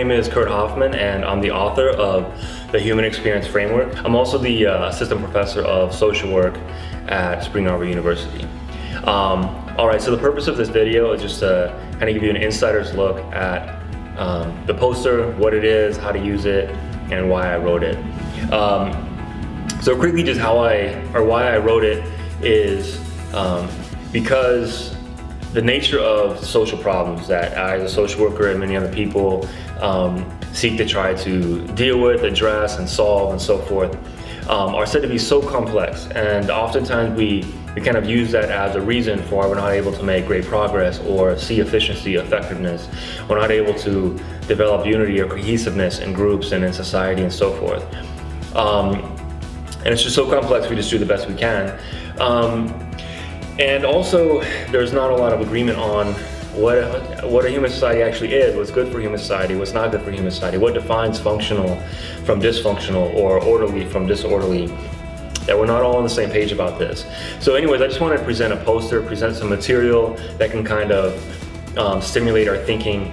name is Kurt Hoffman, and I'm the author of the Human Experience Framework. I'm also the assistant professor of social work at Spring Arbor University. All right, so the purpose of this video is just to kind of give you an insider's look at the poster, what it is, how to use it, and why I wrote it. So quickly, just why I wrote it is because the nature of social problems that I, as a social worker, and many other people seek to try to deal with, address, and solve, and so forth, are said to be so complex. And oftentimes we kind of use that as a reason for why we're not able to make great progress or see efficiency, effectiveness. We're not able to develop unity or cohesiveness in groups and in society and so forth. And it's just so complex, we just do the best we can. And also, there's not a lot of agreement on what a human society actually is, what's good for human society, what's not good for human society, what defines functional from dysfunctional or orderly from disorderly, that we're not all on the same page about this. So anyways, I just wanted to present a poster, present some material that can kind of stimulate our thinking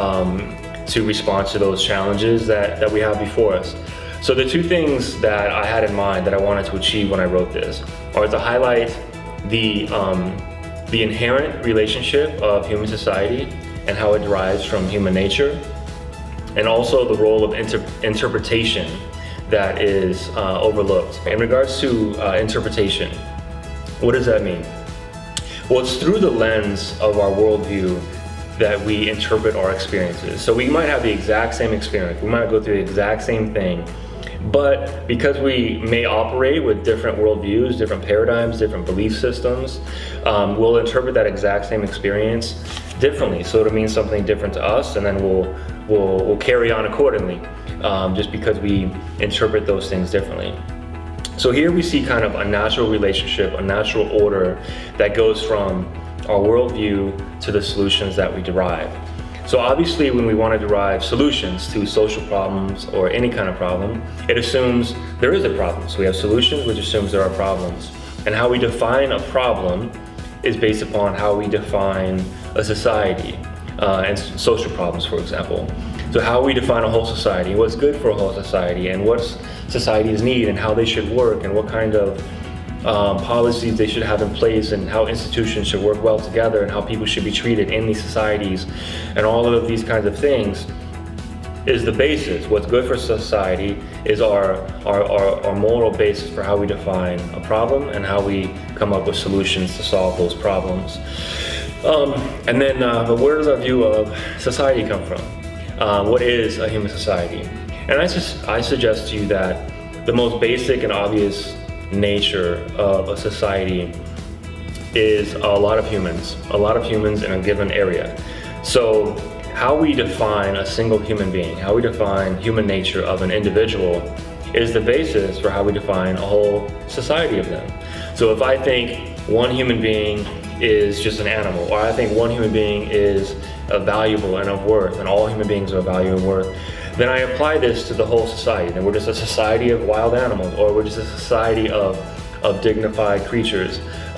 to respond to those challenges that we have before us. So the two things that I had in mind that I wanted to achieve when I wrote this are to highlight the inherent relationship of human society and how it derives from human nature, and also the role of interpretation that is overlooked. In regards to interpretation, what does that mean? Well, it's through the lens of our worldview that we interpret our experiences. So we might have the exact same experience, we might go through the exact same thing, but because we may operate with different worldviews, different paradigms, different belief systems, we'll interpret that exact same experience differently. So it'll mean something different to us, and then we'll carry on accordingly, just because we interpret those things differently. So here we see kind of a natural relationship, a natural order that goes from our worldview to the solutions that we derive. So obviously, when we want to derive solutions to social problems or any kind of problem, it assumes there is a problem. So we have solutions, which assumes there are problems. And how we define a problem is based upon how we define a society and social problems, for example. So how we define a whole society, what's good for a whole society, and what societies need, and how they should work, and what kind of policies they should have in place, and how institutions should work well together, and how people should be treated in these societies, and all of these kinds of things is the basis. What's good for society is our moral basis for how we define a problem and how we come up with solutions to solve those problems. And then, but where does our view of society come from? What is a human society? And I suggest to you that the most basic and obvious nature of a society is a lot of humans in a given area. So how we define a single human being, how we define human nature of an individual is the basis for how we define a whole society of them. So if I think one human being is just an animal, or I think one human being is valuable and of worth, and all human beings are of value and worth, then I apply this to the whole society, and we're just a society of wild animals, or we're just a society of dignified creatures.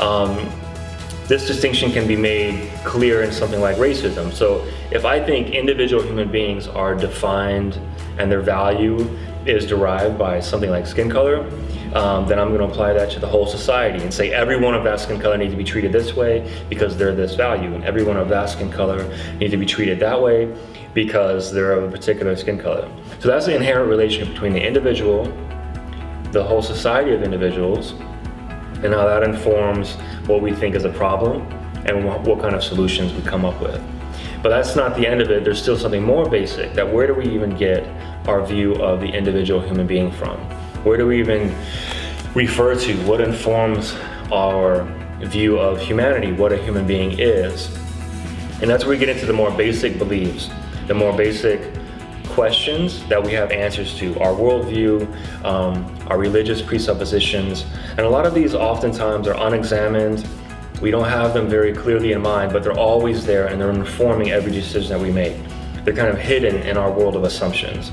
This distinction can be made clear in something like racism. So if I think individual human beings are defined and their value is derived by something like skin color, then I'm going to apply that to the whole society and say everyone of that skin color needs to be treated this way because they're this value, and everyone of that skin color needs to be treated that way because they're of a particular skin color. So that's the inherent relationship between the individual, the whole society of individuals, and how that informs what we think is a problem and what kind of solutions we come up with. But that's not the end of it. There's still something more basic, that where do we even get our view of the individual human being from? Where do we even refer to? What informs our view of humanity, what a human being is? And that's where we get into the more basic beliefs, the more basic questions that we have answers to, our worldview, our religious presuppositions. And a lot of these oftentimes are unexamined. We don't have them very clearly in mind, but they're always there, and they're informing every decision that we make. They're kind of hidden in our world of assumptions.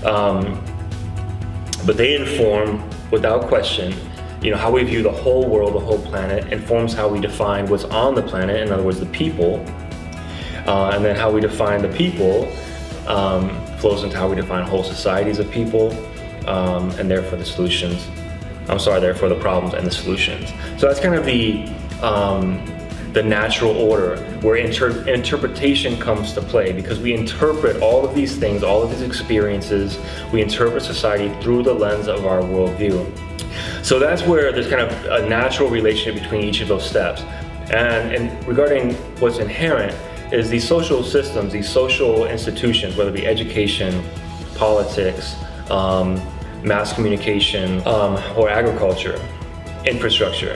But they inform, without question, how we view the whole world, the whole planet, informs how we define what's on the planet, in other words, the people, and then how we define the people flows into how we define whole societies of people, and therefore the solutions. Therefore the problems and the solutions. So that's kind of the natural order where interpretation comes to play, because we interpret all of these things, all of these experiences, we interpret society through the lens of our worldview. So that's where there's kind of a natural relationship between each of those steps. And regarding what's inherent is these social systems, these social institutions, whether it be education, politics, mass communication, or agriculture, infrastructure.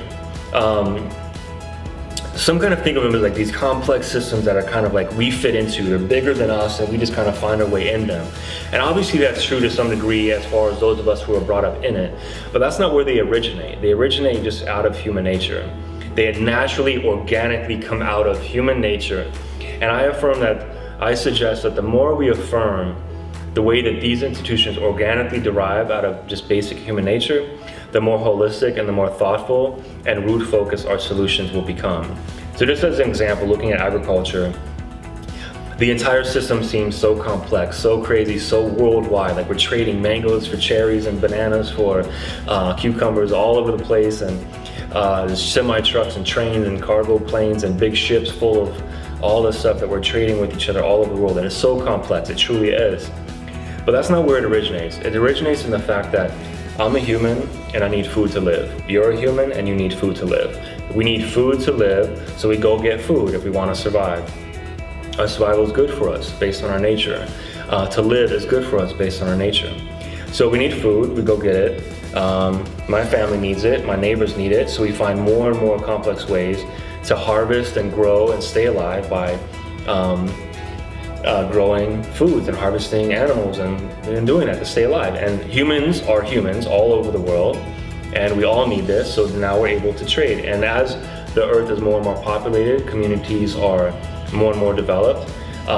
Some kind of think of them as like these complex systems that are kind of like we fit into. They're bigger than us and we just kind of find our way in them. And obviously that's true to some degree as far as those of us who are brought up in it. But that's not where they originate. They originate just out of human nature. They had naturally, organically come out of human nature. And I suggest that the more we affirm the way that these institutions organically derive out of just basic human nature, the more holistic and the more thoughtful and root-focused our solutions will become. So just as an example, looking at agriculture, the entire system seems so complex, so crazy, so worldwide. Like we're trading mangoes for cherries and bananas for cucumbers all over the place, and there's semi-trucks and trains and cargo planes and big ships full of all the stuff that we're trading with each other all over the world. And it's so complex, it truly is. But that's not where it originates. It originates in the fact that I'm a human and I need food to live. You're a human and you need food to live. We need food to live, so we go get food if we want to survive. Our survival is good for us based on our nature. To live is good for us based on our nature. So we need food, we go get it. My family needs it, my neighbors need it, so we find more and more complex ways to harvest and grow and stay alive by growing foods and harvesting animals and doing that to stay alive. And humans are humans all over the world, and we all need this, so now we're able to trade. And as the earth is more and more populated, communities are more and more developed,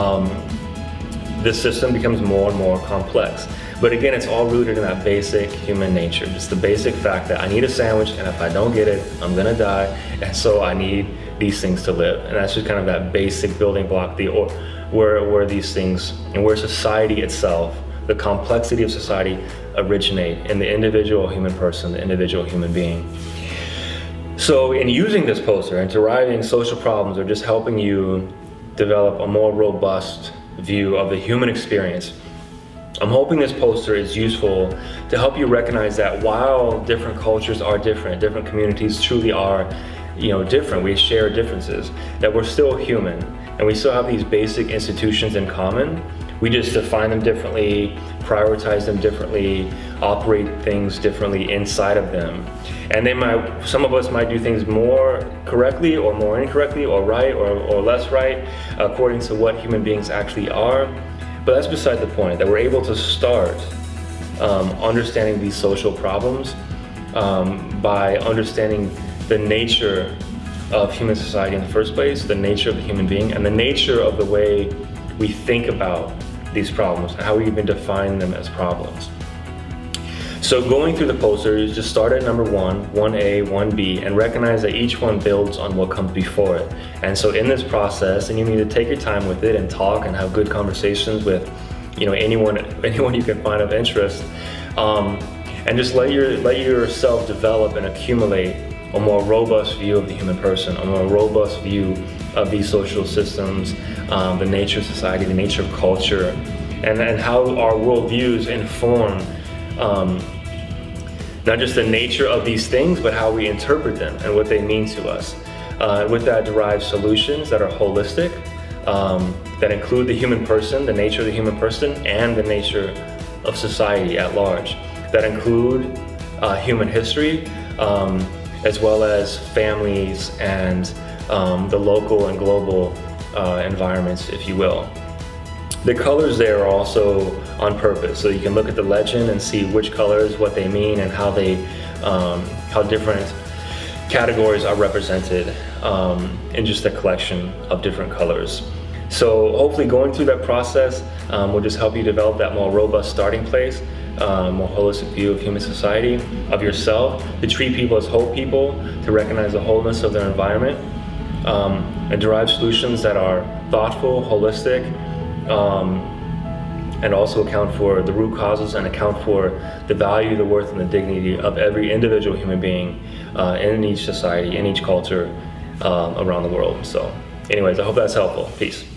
this system becomes more and more complex. But again, it's all rooted in that basic human nature, just the basic fact that I need a sandwich, and if I don't get it, I'm gonna die, and so I need these things to live. And that's just kind of that basic building block, where these things and where society itself, the complexity of society, originate in the individual human person, the individual human being. So in using this poster and deriving social problems, or just helping you develop a more robust view of the human experience, I'm hoping this poster is useful to help you recognize that while different cultures are different, different communities truly are, different, we share differences, that we're still human and we still have these basic institutions in common. We just define them differently, prioritize them differently, operate things differently inside of them. And some of us might do things more correctly or more incorrectly, or right or less right, according to what human beings actually are. But that's beside the point, that we're able to start understanding these social problems by understanding the nature of human society in the first place, the nature of the human being, and the nature of the way we think about these problems, and how we even define them as problems. So going through the poster, you just start at number 1, 1A, 1B, and recognize that each one builds on what comes before it. And so in this process, and you need to take your time with it and talk and have good conversations with anyone you can find of interest, and just let yourself develop and accumulate a more robust view of the human person, a more robust view of these social systems, the nature of society, the nature of culture, and how our worldviews inform not just the nature of these things, but how we interpret them and what they mean to us. With that derive solutions that are holistic, that include the human person, the nature of the human person, and the nature of society at large, that include human history, as well as families and the local and global environments, if you will. The colors there are also on purpose, so you can look at the legend and see which colors, what they mean, and how different categories are represented in just a collection of different colors. So hopefully going through that process will just help you develop that more robust starting place, more holistic view of human society, of yourself, to treat people as whole people, to recognize the wholeness of their environment, and derive solutions that are thoughtful, holistic, and also account for the root causes and account for the value, the worth, and the dignity of every individual human being in each society, in each culture around the world. So anyways, I hope that's helpful. Peace.